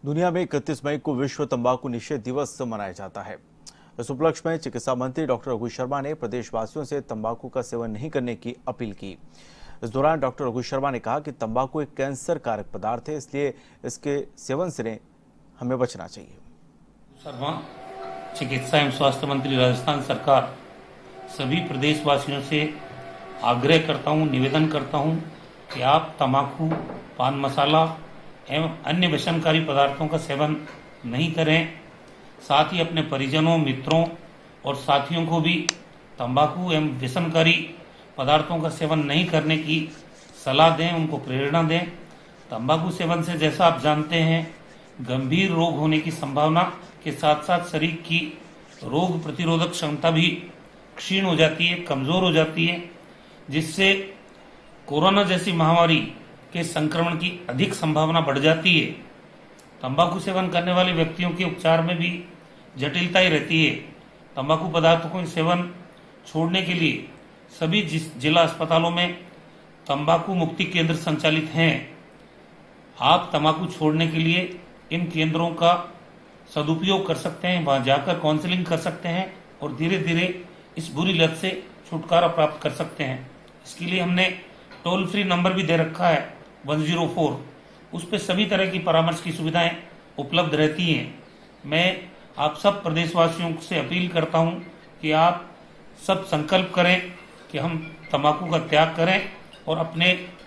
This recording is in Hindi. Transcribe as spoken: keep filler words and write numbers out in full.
दुनिया में इकतीस मई को विश्व तंबाकू निषेध दिवस मनाया जाता है। इस उपलक्ष्य में चिकित्सा मंत्री डॉक्टर रघु शर्मा ने प्रदेशवासियों से तंबाकू का सेवन नहीं करने की अपील की। इस दौरान डॉक्टर रघु शर्मा ने कहा कि तंबाकू एक कैंसर कारक पदार्थ है, इसलिए इसके सेवन से हमें बचना चाहिए। शर्मा, चिकित्सा एवं स्वास्थ्य मंत्री, राजस्थान सरकार, सभी प्रदेशवासियों से आग्रह करता हूं, निवेदन करता हूं कि आप तंबाकू, पान मसाला एवं अन्य व्यसनकारी पदार्थों का सेवन नहीं करें। साथ ही अपने परिजनों, मित्रों और साथियों को भी तंबाकू एवं व्यसनकारी पदार्थों का सेवन नहीं करने की सलाह दें, उनको प्रेरणा दें। तंबाकू सेवन से, जैसा आप जानते हैं, गंभीर रोग होने की संभावना के साथ साथ शरीर की रोग प्रतिरोधक क्षमता भी क्षीण हो जाती है, कमजोर हो जाती है, जिससे कोरोना जैसी महामारी के संक्रमण की अधिक संभावना बढ़ जाती है। तंबाकू सेवन करने वाले व्यक्तियों के उपचार में भी जटिलताएं रहती है। तंबाकू पदार्थों के सेवन छोड़ने के लिए सभी जिला अस्पतालों में तंबाकू मुक्ति केंद्र संचालित हैं। आप तंबाकू छोड़ने के लिए इन केंद्रों का सदुपयोग कर सकते हैं, वहां जाकर काउंसलिंग कर सकते हैं और धीरे धीरे इस बुरी लत से छुटकारा प्राप्त कर सकते हैं। इसके लिए हमने टोल फ्री नंबर भी दे रखा है वन ज़ीरो फोर। उस पर सभी तरह की परामर्श की सुविधाएं उपलब्ध रहती हैं। मैं आप सब प्रदेशवासियों से अपील करता हूं कि आप सब संकल्प करें कि हम तंबाकू का त्याग करें और अपने